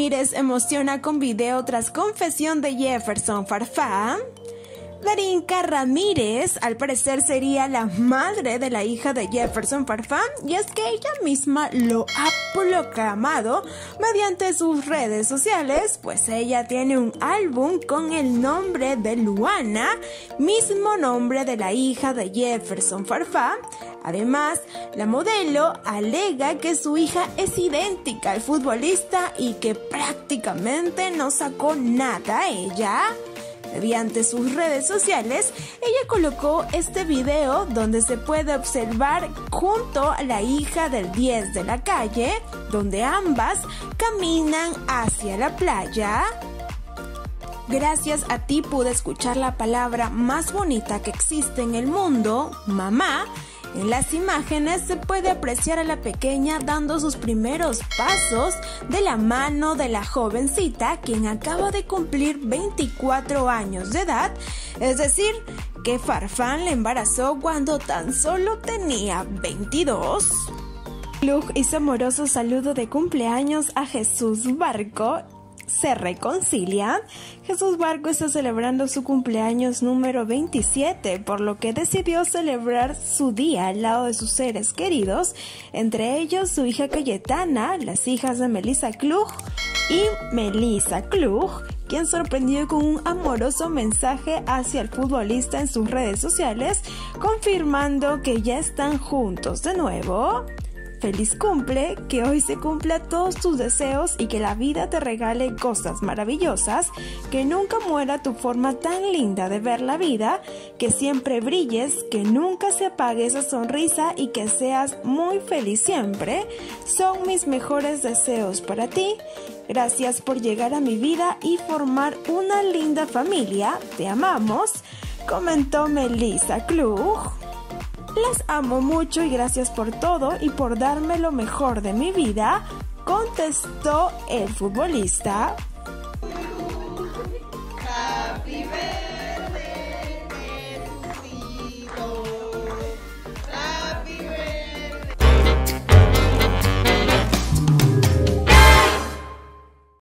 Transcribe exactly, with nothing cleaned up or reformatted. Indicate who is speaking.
Speaker 1: Ramírez emociona con video tras confesión de Jefferson Farfán. Darinka Ramírez al parecer sería la madre de la hija de Jefferson Farfán, y es que ella misma lo ha proclamado mediante sus redes sociales, pues ella tiene un álbum con el nombre de Luana, mismo nombre de la hija de Jefferson Farfán. Además, la modelo alega que su hija es idéntica al futbolista y que prácticamente no sacó nada ella. Mediante sus redes sociales, ella colocó este video donde se puede observar junto a la hija del diez de la calle, donde ambas caminan hacia la playa. Gracias a ti pude escuchar la palabra más bonita que existe en el mundo, mamá. En las imágenes se puede apreciar a la pequeña dando sus primeros pasos de la mano de la jovencita, quien acaba de cumplir veinticuatro años de edad, es decir, que Farfán la embarazó cuando tan solo tenía veintidós. Klug hizo amoroso saludo de cumpleaños a Jesús Barco. Se reconcilian. Jesús Barco está celebrando su cumpleaños número veintisiete, por lo que decidió celebrar su día al lado de sus seres queridos, entre ellos su hija Cayetana, las hijas de Melissa Klug y Melissa Klug, quien sorprendió con un amoroso mensaje hacia el futbolista en sus redes sociales, confirmando que ya están juntos de nuevo. Feliz cumple, que hoy se cumpla todos tus deseos y que la vida te regale cosas maravillosas, que nunca muera tu forma tan linda de ver la vida, que siempre brilles, que nunca se apague esa sonrisa y que seas muy feliz siempre. Son mis mejores deseos para ti. Gracias por llegar a mi vida y formar una linda familia. Te amamos, comentó Melissa Klug. Las amo mucho y gracias por todo y por darme lo mejor de mi vida, contestó el futbolista.